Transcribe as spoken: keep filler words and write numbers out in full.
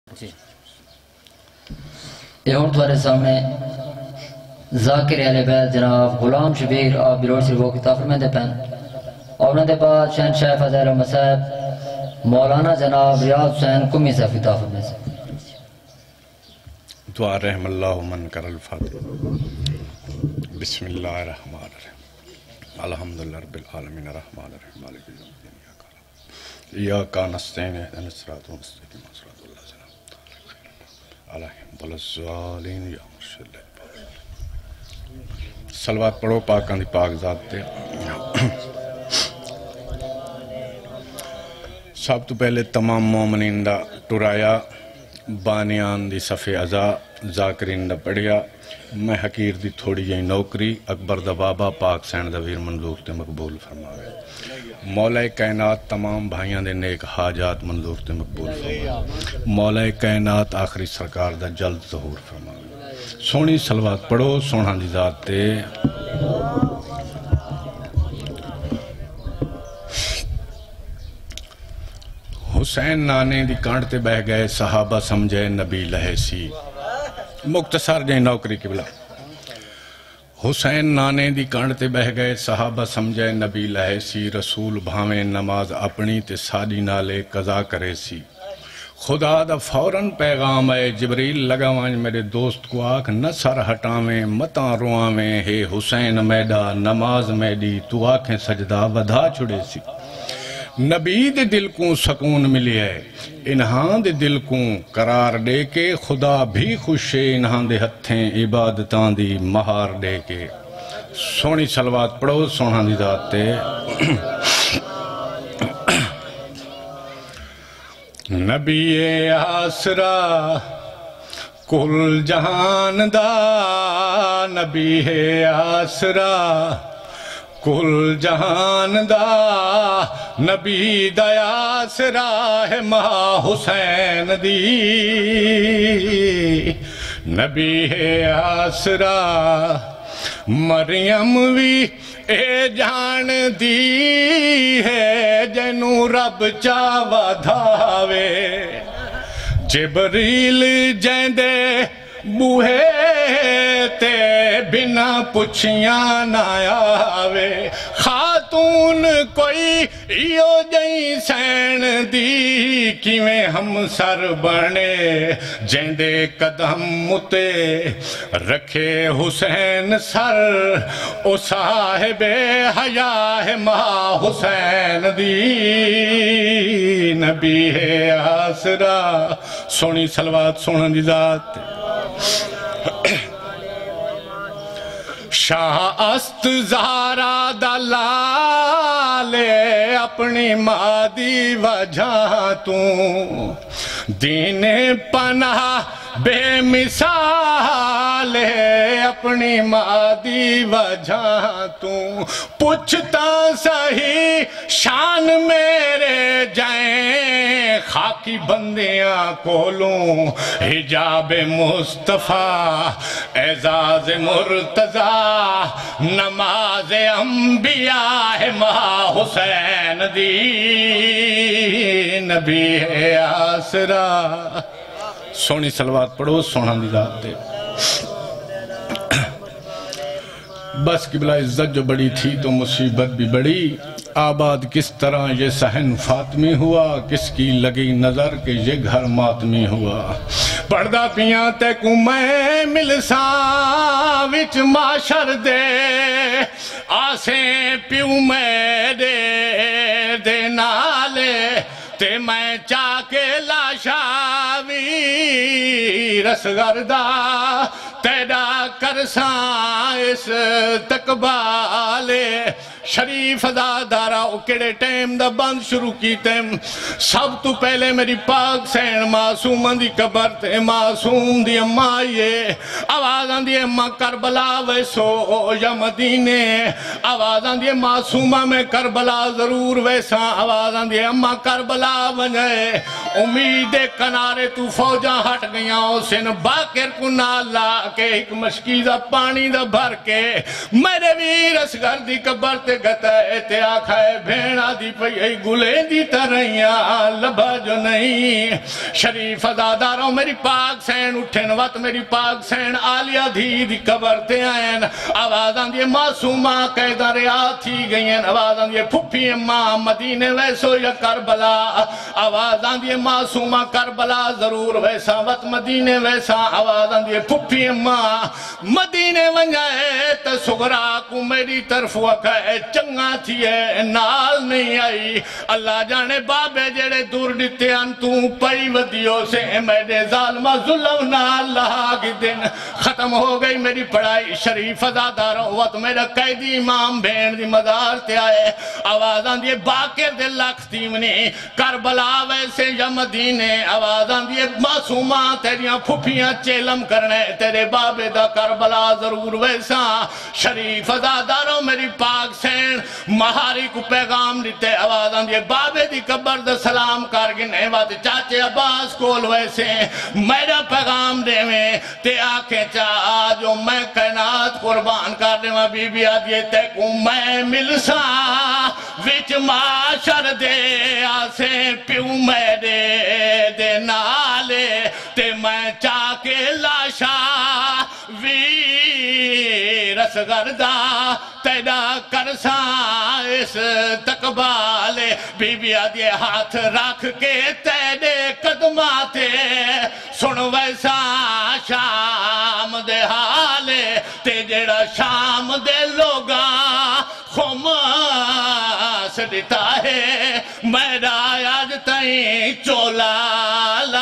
جی یہ ہوں تمہارے سامنے ذاکر اہل بیت جناب غلام شبیر آپ بلوچ سے وہ کتاب فرمائے پہن اور انہوں نے بعد شہنشاہ فضل مسائب مولانا جناب ریاض حسین کمی سے کتاب فرمائے سے دعا رحم اللہ من کر الفاتح بسم اللہ الرحمن الرحیم الحمدللہ رب العالمین الرحمن الرحیم مالک یوم الدین ایاک نستعین اهدنا الصراط المستقیم صراط الذین انعمت علیہم یا مرشد صلوات پڑھو پاکاں دی پاک ذات تے سب تو پہلے تمام مومنین دا ٹرایا بانیان دی صفِ ازا ذاکرین دا پڑھیا میں حقیر دی تھوڑی جائی نوکری اکبر دا بابا پاک سین دا ویر منظور تے مقبول فرماوے مولا کائنات تمام بھائیاں دے نیک حاجات منظور تے مقبول فرماوے مولا کائنات آخری سرکار دا جلد ظہور فرماوے سونی صلوات پڑھو سونا دی ذات تے حسین نانے دی کانٹ تے بہ گئے صحابہ سمجھے نبی لہے سی مختصر جائیں نوکری کی بلا حسین نانے دی کانٹ تے بہ گئے صحابہ سمجھے نبی لہے سی رسول بھاویں نماز اپنی تے ساڑی نالے قضا کرے سی خدا دا فوراں پیغام ہے جبریل لگاوائیں میرے دوست کو آکھ نہ سر ہٹاویں متاں رواویں ہے حسین میڈا نماز میڈی تو آکھیں سجدہ ودھا چھڑے سی نبی دے دل کو سکون ملی ہے انہاں دے دل کو قرار دے کے خدا بھی خوش ہے انہاں دے ہتھیں عبادتاں دی مہار دے کے سونی صلوات پڑھو سونا دی ذات تے نبی آسرا کل جہان دا نبی آسرا کل جہان دا نبی دیا سرا ہے ماں حسین دی نبی ہے آسرا مریم بھی اے جان دی ہے جنو رب چاوا دھاوے جبریل جیندے بوہے تے بنا پچھیاں نہ آوے خاتون کوئی ایو جئی سین دی کیویں ہم سر بنے جیندے قدم متے رکھے حسین سر او صاحب حیا ہے ماں حسین دی نبی ہے آسرا سونی صلوات سونا دی ذات شاہ است زہرا دلالے اپنی مادی وجہ تو دین پناہ بے مثال ہے اپنی مادی وجہ تو پوچھتا صحیح شان میرے جائیں خاکی بندیاں کولوں حجاب مصطفیٰ اعزاز مرتضیٰ نماز انبیاء ہے ماں حسین دی نبی ہے آسرا سونی صلوات پڑھو سونا دی ذات دے بس قبلہ عزت جو بڑی تھی تو مصیبت بھی بڑی آباد کس طرح یہ صحن فاطمی ہوا کس کی لگی نظر کہ یہ گھر ماتمی ہوا پردہ پیاں تے کو میں ملساں وچ معاشر دے آسیں پیو میں دے دے نالے تے میں چاکے لاشاوی رسگردہ تیڑا کرساں اس تقبالے شریف ازادارہ اکڑے ٹیم دا بند شروع کی تیم سب تو پہلے میری پاک سین معصوم دی قبر تے معصوم دی اماں یہ آوازاں دی اماں کربلا ویسو یا مدینے آوازاں دی معصومہ میں کربلا ضرور ویسا آوازاں دی اماں کربلا ونجے امید کنارے تو فوجاں ہٹ گیاں سن باکر کو نالا کے ایک مشہور مشکی دا پانی دا بھر کے میرے ویر اسگر دی قبر تے گتا ہے تے آکھائے بھینا دی پئی گلے دی ترہیاں لبا جو نہیں شریف ازاداروں میری پاک سین اٹھن وقت میری پاک سین آلیہ دھی دی قبر تے آئین آوازان دیے معصومہ قیدہ ریا تھی گئین آوازان دیے پھپی ماں مدینے ویسو یا کربلا آوازان دیے معصومہ کربلا ضرور ویسا وقت مدینے ویسا آوازان دیے پھپی ماں مدینے ونجائے تا سغرا کو میری طرف وکھائے چنگا تھی ہے نال نہیں آئی اللہ جانے بابے جڑے دور ڈتے انتوں پئی ودیوں سے میرے ظالمہ ظلم نہ اللہ کی دن ختم ہو گئی میری پڑھائی شریف ازاداروں وقت میرا قیدی امام بین دی مدار تے آئے آوازان دیے باقر دے لکھ تیمنی کربلا ویسے یا مدینے آوازان دیے معصومہ تیریاں پھپیاں چیلم کرنے تیرے بابے دا کربلا ضرور ویسا شریف ازاداروں میری پاک سین مہاری کو پیغام دیتے آوازان دیے بابے دی قبر دا سلام کارگنے وات چاچے عباس کول ویسے میرا پیغام دے میں تے آنکھیں چاہ جو میں کائنات قربان کر دے میں بی بی آدھیے تے کو میں ملسا وچ معاشر دے آسے پیو میں دے دے نالے تے میں چاہ کے لاشا وی رس گردہ تیڑا کرساں اس تقبالے بی بی آدھیے ہاتھ رکھ کے تیڑے قدماتے سن ویسا شام دے حالے تے جڑا شام دے لوگا خماس دیتا ہے میرا آج تائیں چولا